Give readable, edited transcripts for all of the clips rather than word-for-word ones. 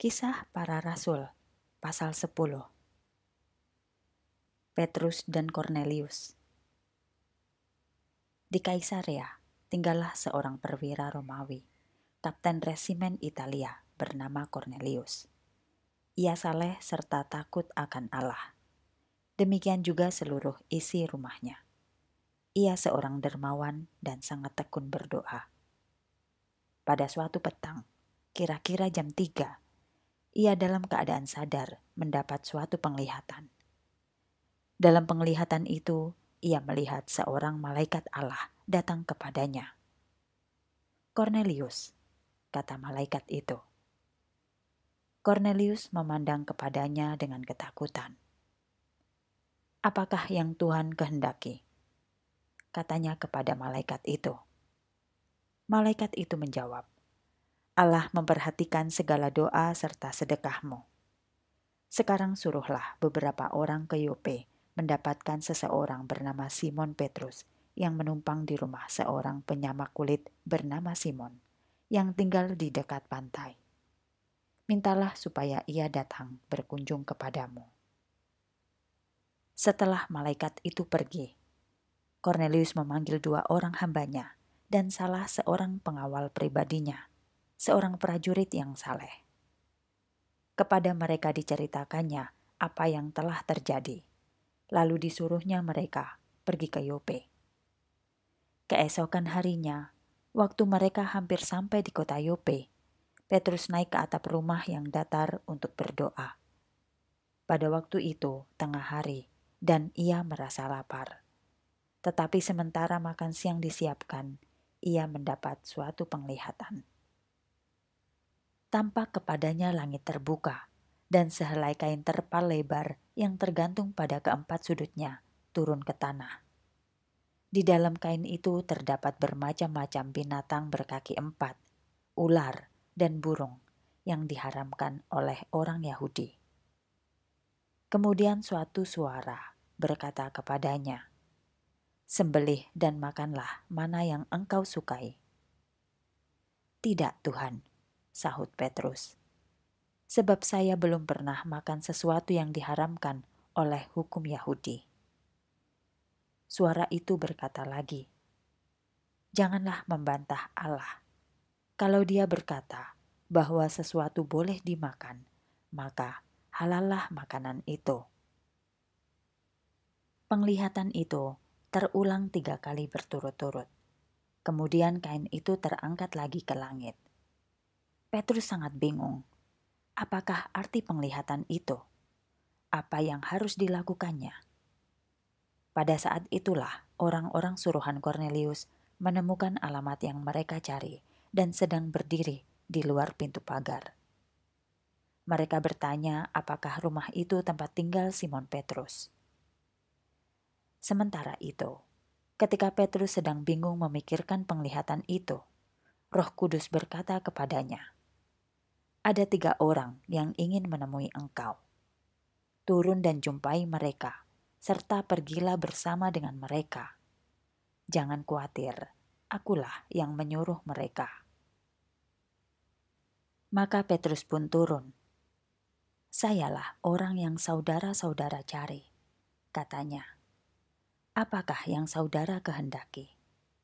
Kisah Para Rasul, pasal 10. Petrus dan Kornelius. Di Kaisarea, tinggallah seorang perwira Romawi, kapten resimen Italia bernama Kornelius. Ia saleh serta takut akan Allah. Demikian juga seluruh isi rumahnya. Ia seorang dermawan dan sangat tekun berdoa. Pada suatu petang, kira-kira jam 3, ia dalam keadaan sadar mendapat suatu penglihatan. Dalam penglihatan itu, ia melihat seorang malaikat Allah datang kepadanya. "Kornelius," kata malaikat itu. Kornelius memandang kepadanya dengan ketakutan. "Apakah yang Tuhan kehendaki?" katanya kepada malaikat itu. Malaikat itu menjawab, "Allah memperhatikan segala doa serta sedekahmu. Sekarang suruhlah beberapa orang ke Yope mendapatkan seseorang bernama Simon Petrus yang menumpang di rumah seorang penyamak kulit bernama Simon yang tinggal di dekat pantai. Mintalah supaya ia datang berkunjung kepadamu." Setelah malaikat itu pergi, Kornelius memanggil 2 orang hambanya dan salah seorang pengawal pribadinya, seorang prajurit yang saleh. Kepada mereka diceritakannya apa yang telah terjadi. Lalu disuruhnya mereka pergi ke Yope. Keesokan harinya, waktu mereka hampir sampai di kota Yope, Petrus naik ke atap rumah yang datar untuk berdoa. Pada waktu itu tengah hari dan ia merasa lapar. Tetapi sementara makan siang disiapkan, ia mendapat suatu penglihatan. Tampak kepadanya langit terbuka dan sehelai kain terpal lebar yang tergantung pada keempat sudutnya turun ke tanah. Di dalam kain itu terdapat bermacam-macam binatang berkaki 4, ular, dan burung yang diharamkan oleh orang Yahudi. Kemudian suatu suara berkata kepadanya, "Sembelih dan makanlah mana yang engkau sukai." "Tidak, Tuhan," sahut Petrus, "sebab saya belum pernah makan sesuatu yang diharamkan oleh hukum Yahudi." Suara itu berkata lagi, "Janganlah membantah Allah. Kalau Dia berkata bahwa sesuatu boleh dimakan, maka halallah makanan itu." Penglihatan itu terulang 3 kali berturut-turut. Kemudian kain itu terangkat lagi ke langit. Petrus sangat bingung. Apakah arti penglihatan itu? Apa yang harus dilakukannya? Pada saat itulah orang-orang suruhan Kornelius menemukan alamat yang mereka cari dan sedang berdiri di luar pintu pagar. Mereka bertanya apakah rumah itu tempat tinggal Simon Petrus. Sementara itu, ketika Petrus sedang bingung memikirkan penglihatan itu, Roh Kudus berkata kepadanya, "Ada 3 orang yang ingin menemui engkau. Turun dan jumpai mereka, serta pergilah bersama dengan mereka. Jangan khawatir, akulah yang menyuruh mereka." Maka Petrus pun turun. "Sayalah orang yang saudara-saudara cari," katanya. "Apakah yang saudara kehendaki?"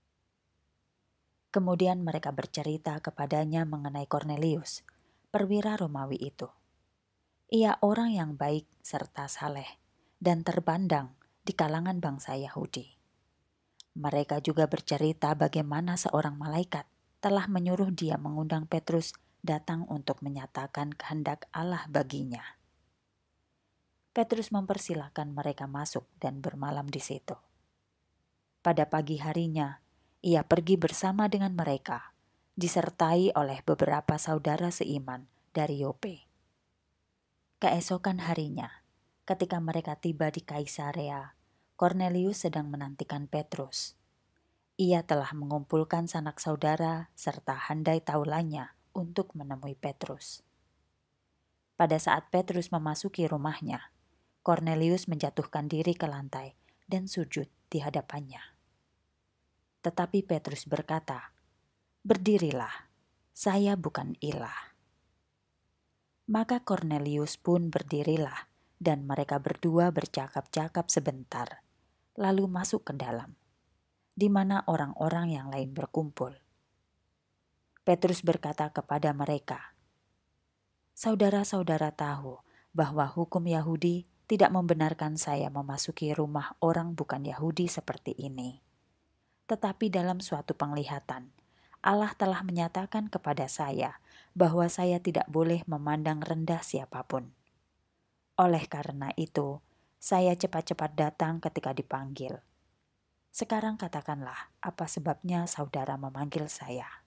Kemudian mereka bercerita kepadanya mengenai Kornelius, perwira Romawi itu. Ia orang yang baik serta saleh dan terpandang di kalangan bangsa Yahudi. Mereka juga bercerita bagaimana seorang malaikat telah menyuruh dia mengundang Petrus datang untuk menyatakan kehendak Allah baginya. Petrus mempersilahkan mereka masuk dan bermalam di situ. Pada pagi harinya, ia pergi bersama dengan mereka, disertai oleh beberapa saudara seiman dari Yope. Keesokan harinya, ketika mereka tiba di Kaisarea, Kornelius sedang menantikan Petrus. Ia telah mengumpulkan sanak saudara serta handai taulannya untuk menemui Petrus. Pada saat Petrus memasuki rumahnya, Kornelius menjatuhkan diri ke lantai dan sujud di hadapannya. Tetapi Petrus berkata, "Berdirilah, saya bukan ilah." Maka Kornelius pun berdirilah, dan mereka berdua bercakap-cakap sebentar, lalu masuk ke dalam, di mana orang-orang yang lain berkumpul. Petrus berkata kepada mereka, "Saudara-saudara tahu bahwa hukum Yahudi tidak membenarkan saya memasuki rumah orang bukan Yahudi seperti ini. Tetapi dalam suatu penglihatan, Allah telah menyatakan kepada saya bahwa saya tidak boleh memandang rendah siapapun. Oleh karena itu, saya cepat-cepat datang ketika dipanggil. Sekarang katakanlah apa sebabnya saudara memanggil saya."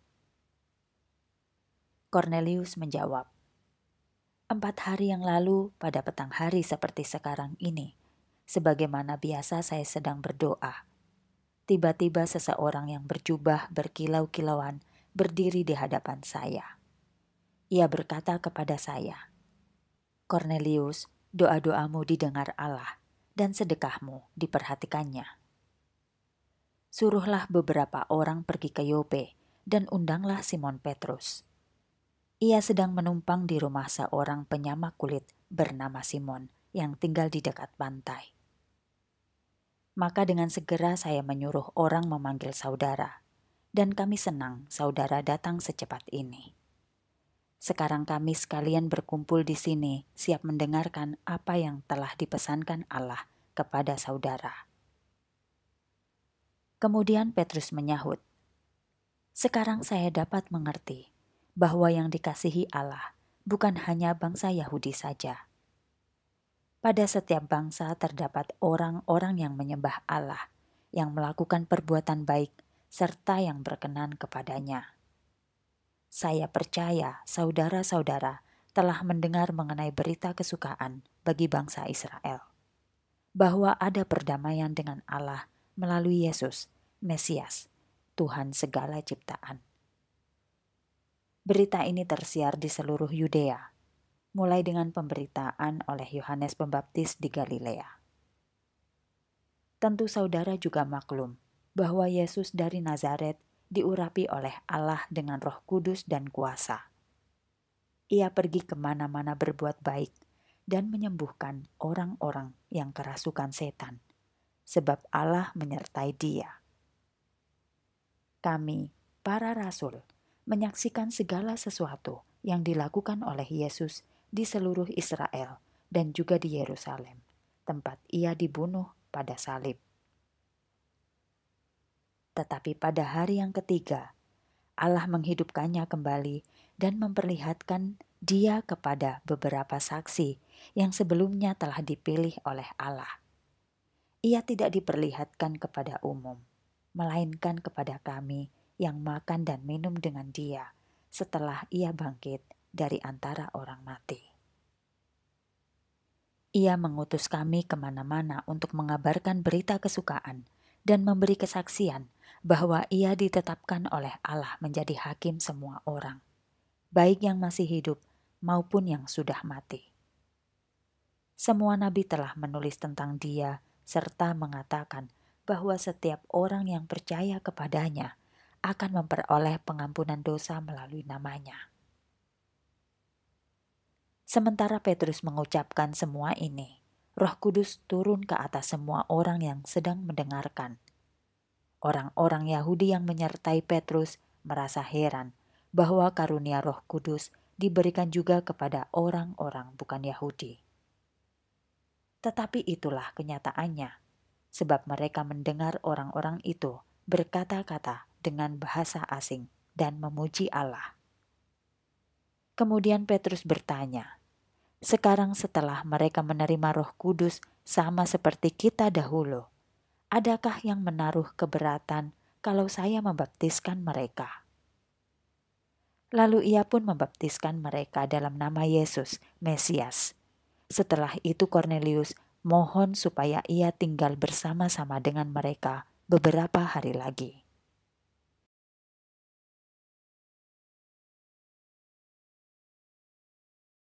Kornelius menjawab, 4 hari yang lalu pada petang hari seperti sekarang ini, sebagaimana biasa saya sedang berdoa. Tiba-tiba seseorang yang berjubah berkilau-kilauan berdiri di hadapan saya. Ia berkata kepada saya, "Kornelius, doa-doamu didengar Allah dan sedekahmu diperhatikannya. Suruhlah beberapa orang pergi ke Yope dan undanglah Simon Petrus. Ia sedang menumpang di rumah seorang penyamak kulit bernama Simon yang tinggal di dekat pantai." Maka dengan segera saya menyuruh orang memanggil saudara, dan kami senang saudara datang secepat ini. Sekarang kami sekalian berkumpul di sini, siap mendengarkan apa yang telah dipesankan Allah kepada saudara. Kemudian Petrus menyahut, "Sekarang saya dapat mengerti bahwa yang dikasihi Allah bukan hanya bangsa Yahudi saja. Pada setiap bangsa terdapat orang-orang yang menyembah Allah, yang melakukan perbuatan baik, serta yang berkenan kepadanya. Saya percaya saudara-saudara telah mendengar mengenai berita kesukaan bagi bangsa Israel, bahwa ada perdamaian dengan Allah melalui Yesus, Mesias, Tuhan segala ciptaan. Berita ini tersiar di seluruh Yudea, mulai dengan pemberitaan oleh Yohanes Pembaptis di Galilea. Tentu saudara juga maklum bahwa Yesus dari Nazaret diurapi oleh Allah dengan Roh Kudus dan kuasa. Ia pergi kemana-mana berbuat baik dan menyembuhkan orang-orang yang kerasukan setan, sebab Allah menyertai dia. Kami, para rasul, menyaksikan segala sesuatu yang dilakukan oleh Yesus di seluruh Israel dan juga di Yerusalem, tempat ia dibunuh pada salib. Tetapi pada hari yang ketiga, Allah menghidupkannya kembali dan memperlihatkan dia kepada beberapa saksi yang sebelumnya telah dipilih oleh Allah. Ia tidak diperlihatkan kepada umum, melainkan kepada kami yang makan dan minum dengan dia setelah ia bangkit dari antara orang mati. Ia mengutus kami kemana-mana untuk mengabarkan berita kesukaan dan memberi kesaksian bahwa ia ditetapkan oleh Allah menjadi hakim semua orang, baik yang masih hidup maupun yang sudah mati. Semua nabi telah menulis tentang dia serta mengatakan bahwa setiap orang yang percaya kepadanya akan memperoleh pengampunan dosa melalui namanya. Sementara Petrus mengucapkan semua ini, Roh Kudus turun ke atas semua orang yang sedang mendengarkan. Orang-orang Yahudi yang menyertai Petrus merasa heran bahwa karunia Roh Kudus diberikan juga kepada orang-orang bukan Yahudi. Tetapi itulah kenyataannya, sebab mereka mendengar orang-orang itu berkata-kata dengan bahasa asing dan memuji Allah. Kemudian Petrus bertanya, "Sekarang setelah mereka menerima Roh Kudus sama seperti kita dahulu, adakah yang menaruh keberatan kalau saya membaptiskan mereka?" Lalu ia pun membaptiskan mereka dalam nama Yesus, Mesias. Setelah itu Kornelius mohon supaya ia tinggal bersama-sama dengan mereka beberapa hari lagi.